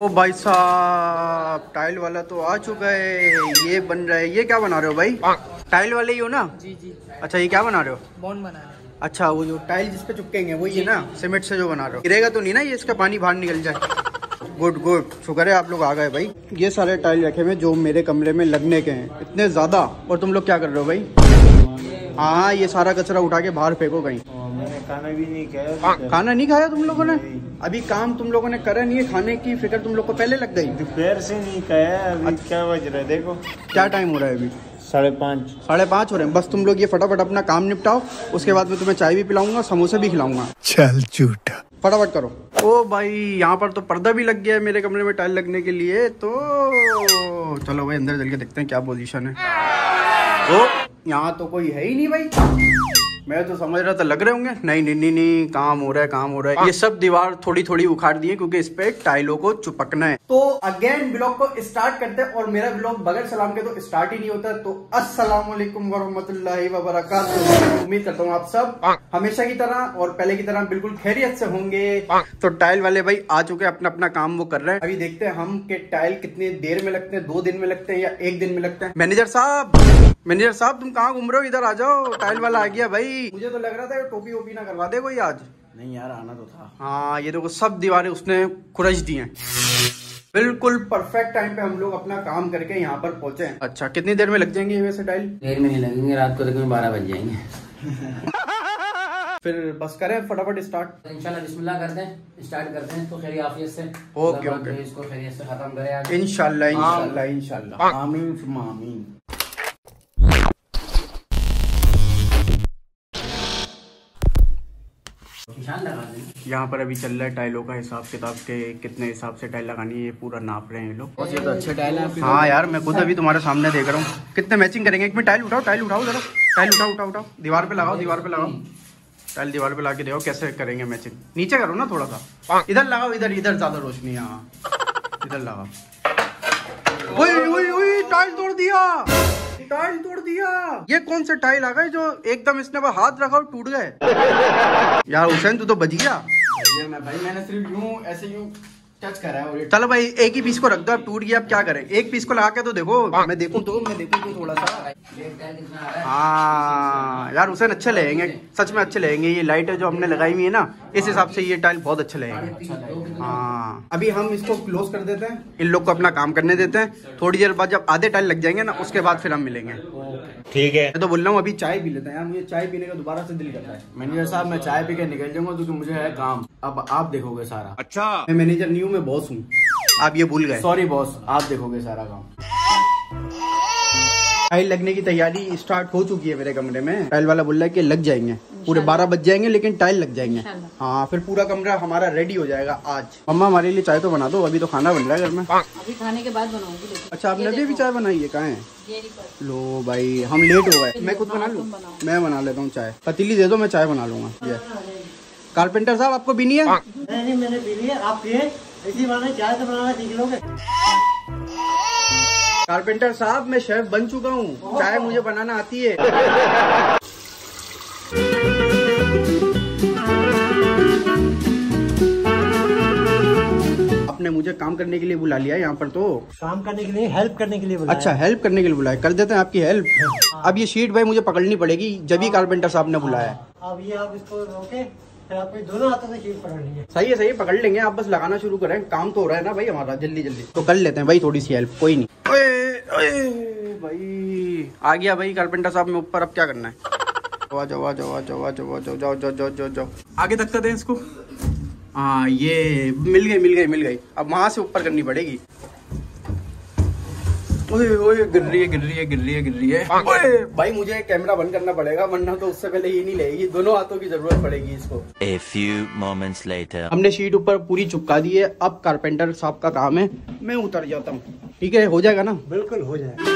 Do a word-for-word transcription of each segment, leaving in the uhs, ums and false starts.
ओ भाई साहब, टाइल वाला तो आ चुका है, ये बन रहा है। ये क्या बना रहे हो भाई? टाइल वाले ही हो ना? जी जी। अच्छा, ये क्या बना रहे हो? बॉन्ड बना रहे हो। अच्छा, वो जो टाइल जिसपे चिपकेंगे वही है ना, सीमेंट से जो बना रहे हो। गिरेगा तो नहीं ना ये, इसका पानी बाहर निकल जाए? गुड गुड, शुक्र है आप लोग आ गए भाई। ये सारे टाइल रखे हुए जो मेरे कमरे में लगने के हैं, इतने ज्यादा। और तुम लोग क्या कर रहे हो भाई? हाँ, ये सारा कचरा उठा के बाहर फेंको कहीं। मैंने खाना भी नहीं खाया। खाना नहीं खाया तुम लोगों ने? अभी काम तुम लोगों ने करा नहीं है, खाने की फिक्र तुम लोग को पहले लग गई। दोपहर से नहीं खाया। अभी क्या बज रहा है देखो? क्या टाइम हो रहा है अभी? साढ़े पाँच। साढ़े पाँच हो रहे हैं। बस तुम लोग ये फटाफट अपना काम निपटाओ, उसके बाद मैं तुम्हें चाय भी पिलाऊंगा, समोसे भी खिलाऊंगा। चल झूठा, फटाफट करो। ओ भाई, यहाँ पर तो पर्दा भी लग गया है मेरे कमरे में टाइल लगने के लिए। तो चलो भाई अंदर चल के देखते हैं क्या पोजीशन है। ओ, यहाँ तो कोई है ही नहीं भाई। मैं तो समझ रहा था लग रहे होंगे। नहीं नहीं नहीं नहीं, काम हो रहा है, काम हो रहा है। ये सब दीवार थोड़ी थोड़ी उखाड़ दी है क्योंकि इस पे टाइलों को चिपकना है। तो अगेन ब्लॉग को स्टार्ट करते हैं। और मेरा ब्लॉग बगैर सलाम के तो स्टार्ट ही नहीं होता। तो अस्सलाम वालेकुम वरहमतुल्लाहि वबरकातुहू। उम्मीद करता हूँ आप सब हमेशा की तरह और पहले की तरह बिल्कुल खैरियत से होंगे। तो टाइल वाले भाई आ चुके हैं, अपना अपना काम वो कर रहे हैं। अभी देखते हैं हम के टाइल कितनी देर में लगते हैं, दो दिन में लगते हैं या एक दिन में लगते हैं। मैनेजर साहब, मैनेजर साहब तुम कहाँ घूम रहे हो? इधर आ जाओ, टाइल वाला आ गया भाई। मुझे तो लग रहा था टोपी वोपी ना करवा दे कोई आज। नहीं यार, आना तो था। हाँ, ये देखो सब दीवारें उसने खुरच दी हैं। बिल्कुल परफेक्ट टाइम पे हम लोग अपना काम करके यहाँ पर पहुंचे हैं। अच्छा, कितनी देर में लग जाएंगे वैसे टाइल? देर में नहीं लगेंगे, रात को तक बारह बज जाएंगे। फिर बस करें फटाफट स्टार्ट। इंशाल्लाह बिस्मिल्लाह करते हैं, स्टार्ट करते हैं। तो खैर आफियत से ओके ओके, इसको खैरियत से खत्म करें आज इंशाल्लाह इंशाल्लाह इंशाल्लाह। आमीन सुम्मा आमीन। यहाँ पर अभी चल रहा है टाइलों का हिसाब किताब के, कितने हिसाब से टाइल लगानी है ये पूरा नाप रहे हैं ये लोग। बहुत ज्यादा अच्छे टाइल है। हाँ यार, मैं खुद अभी तुम्हारे सामने देख रहा हूँ कितने मैचिंग करेंगे। एक मिनट, टाइल उठाओ, टाइल उठाओ जरा, टाइल उठाओ उठाओ उठाओ, दीवार पे लगाओ, दीवार पे लगाओ टाइल, दीवार पे लगा के देखो कैसे करेंगे मैचिंग। नीचे करो ना थोड़ा सा, इधर लगाओ, इधर इधर ज्यादा रोशनी। हाँ इधर लगाओ। टाइल तोड़ दिया, टाइल तोड़ दिया। ये कौन से टाइल आ गए जो एकदम इसने पर हाथ रखा और टूट गए? यार हुसैन तू तो बच गया। मैं भाई मैंने सिर्फ यूं ऐसे यूं टच करा है। चलो भाई एक ही पीस को रख दो, अब टूट गया अब क्या करें? एक पीस को लगा के तो देखो, मैं देखूं तो मैं देखूं तो थोड़ा सा। हाँ यार हुसैन अच्छे लगेंगे, सच में अच्छे लगेंगे। ये लाइट जो हमने लगाई हुई है ना, इस हिसाब से ये टाइल बहुत अच्छे लगेंगे। हाँ, अभी हम इसको क्लोज कर देते हैं, इन लोग को अपना काम करने देते हैं। थोड़ी देर बाद जब आधे टाइल लग जाएंगे ना, उसके बाद फिर हम मिलेंगे। ठीक है। मैं तो बोल रहा हूँ अभी चाय पी लेते हैं यार, मुझे चाय पीने का दोबारा से दिल कर रहा है। मैनेजर साहब मैं चाय पी के निकल जाऊंगा क्योंकि मुझे है काम। अब आप देखोगे सारा। अच्छा, मैं मैनेजर नहीं हूँ, मैं बॉस हूँ, आप ये भूल गए। सॉरी बॉस, आप देखोगे सारा काम। टाइल लगने की तैयारी स्टार्ट हो चुकी है मेरे कमरे में। टाइल वाला बोल रहा है कि लग जाएंगे, पूरे बारह बज जाएंगे लेकिन टाइल लग जाएंगे। हाँ, फिर पूरा कमरा हमारा रेडी हो जाएगा आज। मम्मा हमारे लिए चाय तो बना दो, अभी तो खाना बन रहा है घर में। अभी खाने के बाद बनाऊंगी। अच्छा, आपने अभी भी चाय बनाई है? कहाँ है? लो भाई, हम लेट हो गए। मैं खुद बना लूँ? मैं बना लेता हूँ चाय। पतीली दे दो, मैं चाय बना लूंगा। ये कारपेंटर साहब आपको पीनी है? नहीं, मैंने पी ली है, आप पिए। इसी बहाने चाय तो बनाना सीख लोगे। कारपेंटर साहब मैं शेफ बन चुका हूँ, चाय मुझे बनाना आती है। आपने मुझे काम करने के लिए बुला लिया यहाँ पर? तो काम करने के लिए, हेल्प करने के लिए बुलाया। अच्छा, हेल्प करने के लिए बुलाया, कर देते हैं आपकी हेल्प। अब ये शीट भाई मुझे पकड़नी पड़ेगी, जब ही कारपेंटर साहब ने बुलाया है। अब ये आप इसको रोके, फिर आपको दोनों हाथों से शीट पकड़नी है। सही है सही है, पकड़ लेंगे। आप बस लगाना शुरू करें, काम तो हो रहा है ना भाई हमारा, जल्दी जल्दी तो कर लेते हैं भाई थोड़ी सी हेल्प। कोई नहीं। ओए, ओए, भाई आ गया भाई कारपेंटर साहब, मैं ऊपर। अब क्या करना है? जाओ जाओ जाओ जाओ जाओ जाओ जाओ जाओ जाओ जाओ जाओ आगे तक कर दें इसको। हाँ, ये मिल गई मिल गई मिल गई। अब वहां से ऊपर करनी पड़ेगी। ओए ओए, गिर रही है गिर रही है गिर रही है गिर रही है। ओए भाई, मुझे कैमरा बंद करना पड़ेगा वरना तो उससे पहले ये नहीं लगेगी। दोनों हाथों की जरूरत पड़ेगी इसको। A few moments later. हमने शीट ऊपर पूरी चिपका दी है। अब कारपेंटर साहब का काम है, मैं उतर जाता हूँ। ठीक है, हो जाएगा ना? बिल्कुल हो जाएगा।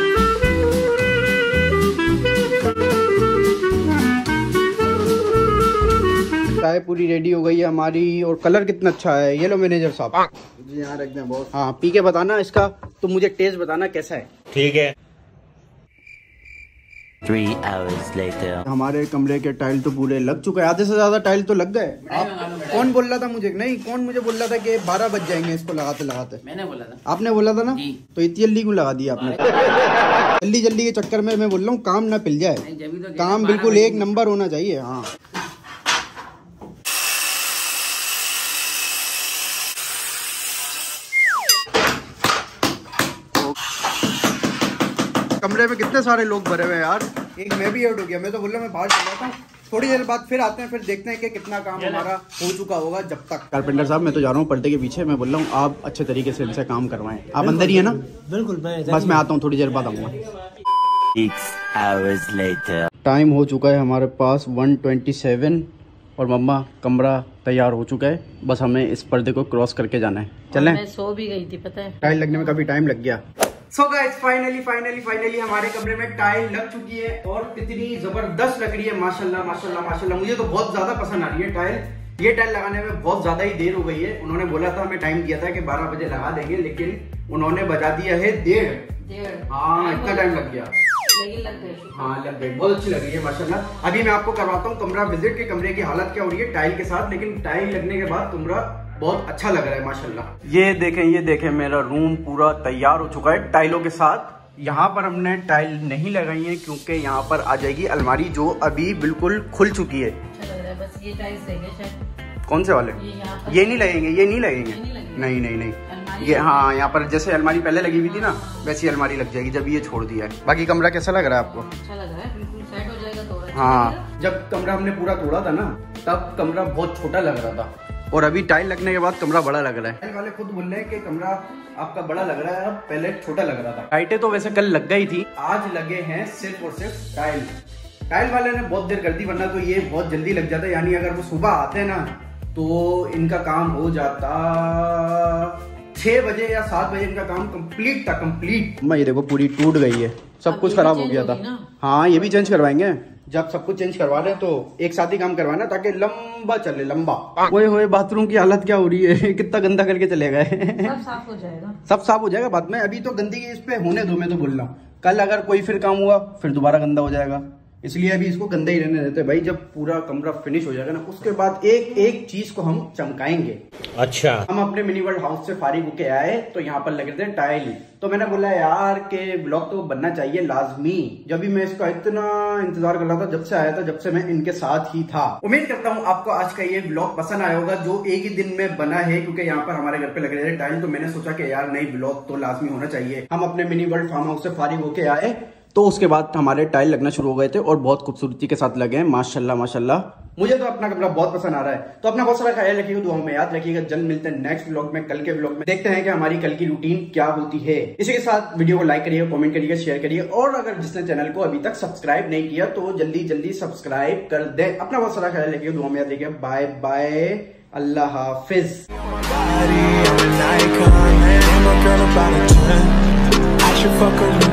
चाय पूरी रेडी हो गई है हमारी। और कलर कितना अच्छा है, ये लो मैनेजर साहब जी यहाँ रख दें बॉस। हाँ, पी के बताना इसका, तो मुझे टेस्ट बताना कैसा है। ठीक है। Three hours later. हमारे कमरे के टाइल तो पूरे लग चुके हैं, आधे से ज्यादा टाइल तो लग गए। आप कौन बोल रहा था मुझे, नहीं कौन मुझे बोल रहा था कि बारह बज जाएंगे इसको लगाते लगाते? मैंने बोला था। आपने बोला था ना, तो इतनी जल्दी क्यों लगा दिया आपने? जल्दी जल्दी के चक्कर में मैं बोल रहा हूँ काम ना पिल जाए, तो काम बिल्कुल एक नंबर होना चाहिए। हाँ कमरे में कितने सारे लोग भरे हुए हैं यार, एक मैं भी ऐड हो गया। मैं तो बोल रहा हूँ मैं बाहर चल जाता हूँ, थोड़ी देर बाद फिर आते हैं, फिर देखते हैं कि कितना काम हमारा हो चुका होगा। जब तक कारपेंटर साहब मैं तो जा रहा हूँ पर्दे के पीछे, मैं बोल रहा हूँ आप अच्छे तरीके से इनसे काम करवाएं। आप अंदर ही है ना? बिल्कुल, मैं बस मैं आता हूँ, थोड़ी देर बाद आऊँगा। Six hours later. टाइम हो चुका है हमारे पास वन ट्वेंटी सेवन और मम्मा कमरा तैयार हो चुका है, बस हमें इस पर्दे को क्रॉस करके जाना है। चलें? मैं सो भी गई थी पता है, टाइल लगने में काफी टाइम लग गया। So guys finally finally finally हमारे कमरे में टाइल लग चुकी है और इतनी जबरदस्त लग रही है, माशाल्लाह माशाल्लाह माशाल्लाह। मुझे तो बहुत ज्यादा पसंद आ रही है टाइल। ये टाइल लगाने में बहुत ज्यादा ही देर हो गई है। उन्होंने बोला था, हमें टाइम दिया था कि बारह बजे लगा देंगे, लेकिन उन्होंने बजा दिया है डेढ़। डेढ़ हाँ इतना टाइम लग गया, लेकिन लग गई। हाँ लग गई, बहुत अच्छी लग रही है माशाल्लाह। अभी मैं आपको करवाता हूँ कमरा विजिट के कमरे की हालत क्या हो रही है टाइल के साथ, लेकिन टाइल लगने के बाद कमरा बहुत अच्छा लग रहा है माशाल्लाह। ये देखें ये देखें मेरा रूम पूरा तैयार हो चुका है टाइलों के साथ। यहाँ पर हमने टाइल नहीं लगाई है क्योंकि यहाँ पर आ जाएगी अलमारी जो अभी बिल्कुल खुल चुकी है। अच्छा लग रहा है, बस ये टाइल्स देंगे शायद। कौन से वाले? ये यहाँ पर ये नहीं लगेंगे, ये नहीं लगेंगे, नहीं लगेंगे। नहीं नहीं नहीं अलमारी ये हाँ यहाँ पर जैसे अलमारी पहले लगी हुई थी ना वैसी अलमारी लग जाएगी जब ये छोड़ दिया है। बाकी कमरा कैसा लग रहा है आपको? अच्छा लग रहा है, बिल्कुल सेट हो जाएगा तो और अच्छा हाँ लगेगा। जब कमरा हमने पूरा तोड़ा था ना तब कमरा बहुत छोटा लग रहा था, और अभी टाइल लगने के बाद कमरा बड़ा लग रहा है। टाइल वाले खुद बोल रहे हैं कि कमरा आपका बड़ा लग रहा है, अब पहले छोटा लग रहा था। टाइटें तो वैसे कल लग गई थी, आज लगे हैं सिर्फ और सिर्फ टाइल। टाइल वाले ने बहुत देर कर दी, वरना तो ये बहुत जल्दी लग जाता है। यानी अगर वो सुबह आते ना तो इनका काम हो जाता छह बजे या सात बजे, इनका काम कंप्लीट था कंप्लीट। मैं ये देखो पूरी टूट गई है, सब कुछ खराब हो गया था। हाँ ये भी चेंज करवाएंगे, जब सब कुछ चेंज करवा रहे हैं तो एक साथ ही काम करवाना ताकि लंबा चले लंबा। ओए होए बाथरूम की हालत क्या हो रही है, कितना गंदा करके चले गए। सब साफ हो जाएगा, सब साफ हो जाएगा बाद में, अभी तो गंदगी इस पे होने दो। मैं तो बोल रहा हूँ कल अगर कोई फिर काम हुआ फिर दोबारा गंदा हो जाएगा, इसलिए अभी इसको गंदा ही रहने देते भाई। जब पूरा कमरा फिनिश हो जाएगा ना उसके बाद एक एक चीज को हम चमकाएंगे। अच्छा हम अपने मिनी वर्ल्ड हाउस से फारिग होके आए तो यहाँ पर लगे थे टाइल, तो मैंने बोला यार के ब्लॉग तो बनना चाहिए लाजमी। जब भी मैं इसका इतना इंतजार कर रहा था जब से आया था, जब से मैं इनके साथ ही था। उम्मीद करता हूँ आपको आज का ये ब्लॉग पसंद आया होगा जो एक ही दिन में बना है, क्योंकि यहाँ पर हमारे घर पे लगे थे टाइल, तो मैंने सोचा कि यार नई ब्लॉग तो लाजमी होना चाहिए। हम अपने मिनी वर्ल्ड फार्म हाउस से फारिग होके आए तो उसके बाद हमारे टाइल लगना शुरू हो गए थे और बहुत खूबसूरती के साथ लगे हैं माशाल्लाह माशाल्लाह। मुझे तो अपना कमरा बहुत पसंद आ रहा है। तो अपना बहुत सारा ख्याल रखिएगा, दुआओं में याद रखिएगा। जल्द मिलते हैं नेक्स्ट व्लॉग में, कल के व्लॉग में। देखते हैं कि हमारी कल की रूटीन क्या होती है। इसी के साथ वीडियो को लाइक करिए, कमेंट करिए, शेयर करिए, और अगर जिसने चैनल को अभी तक सब्सक्राइब नहीं किया तो जल्दी जल्दी सब्सक्राइब कर दे। अपना बहुत सारा ख्याल रखिएगा, दुआओं में याद रखिएगा। बाय बाय, अल्लाह हाफिज।